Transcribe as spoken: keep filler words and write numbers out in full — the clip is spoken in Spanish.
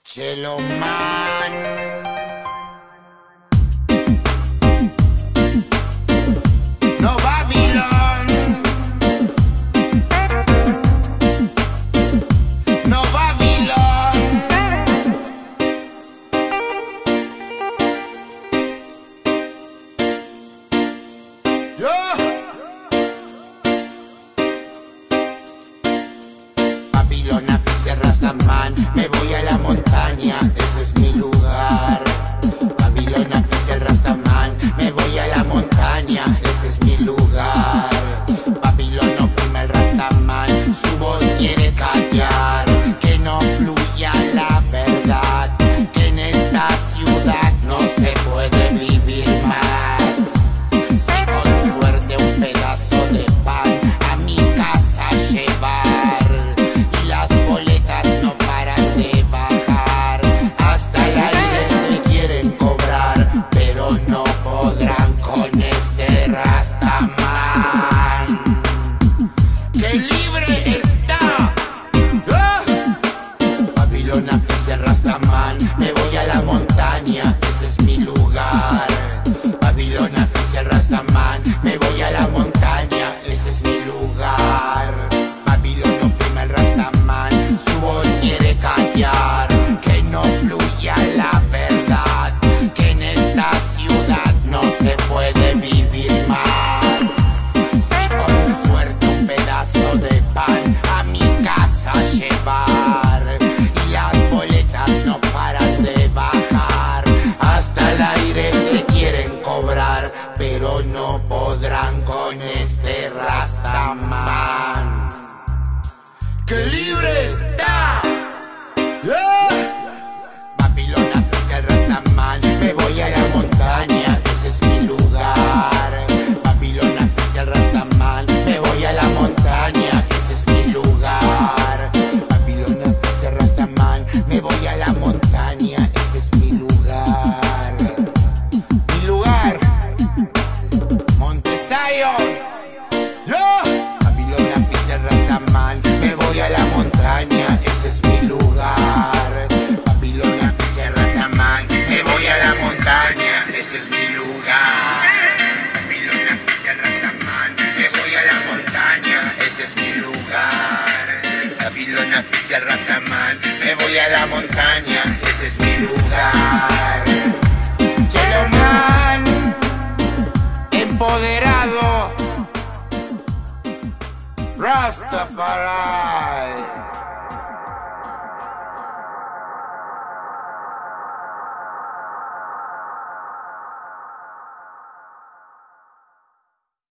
Chelo Man. No Babylon. No Babylon. Yo. Babilona, Fice, Rastaman. Me voy a la montaña, ese es mi lugar. Babilona, Fice, Rastaman. Me voy a la montaña, ese es mi lugar. Babilona, oprime el Rastaman. Su voz quiere callar, que no fluya la verdad, que en esta ciudad no se puede vivir más. Si con suerte un pedazo de pan a mi casa llevar, y las boletas no paran de bajar, hasta el aire te quieren cobrar, pero no podrán con este Rastaman. ¡Qué libre está! ¡Ah! Babilona, Fice, Rastaman. Me voy a la montaña, ese es mi lugar. Babilona, Fice, Rastaman. Me voy a la montaña, ese es mi lugar. Babilona, oprime el Rastaman. Su voz quiere callar, que no fluya la verdad, que en esta ciudad no se puede vivir más. Si con suerte un pedazo de pan a mi casa llevar, y las boletas no paran de bajar, hasta el aire te quieren cobrar, pero no podrán con este Rastaman. ¡Qué libre está! ¡Yeah! Babilona, Fice, Rastaman. Me voy a la montaña, ese es mi lugar. Babilona, Fice, Rastaman. Me voy a la montaña, ese es mi lugar. Babilona, Fice, Rastaman. Me voy a la montaña, ese es mi lugar. Mi lugar, Monte Zion. ¡Yeah! Babilona, Fice, Rastaman. Me voy a la montaña, ese es mi lugar. Babilona, Fice, Rastaman. Me voy a la montaña, ese es mi lugar. Babilona, Fice, Rastaman. Me voy a la montaña, ese es mi lugar. Babilona, Fice, Rastaman. Me voy a la montaña.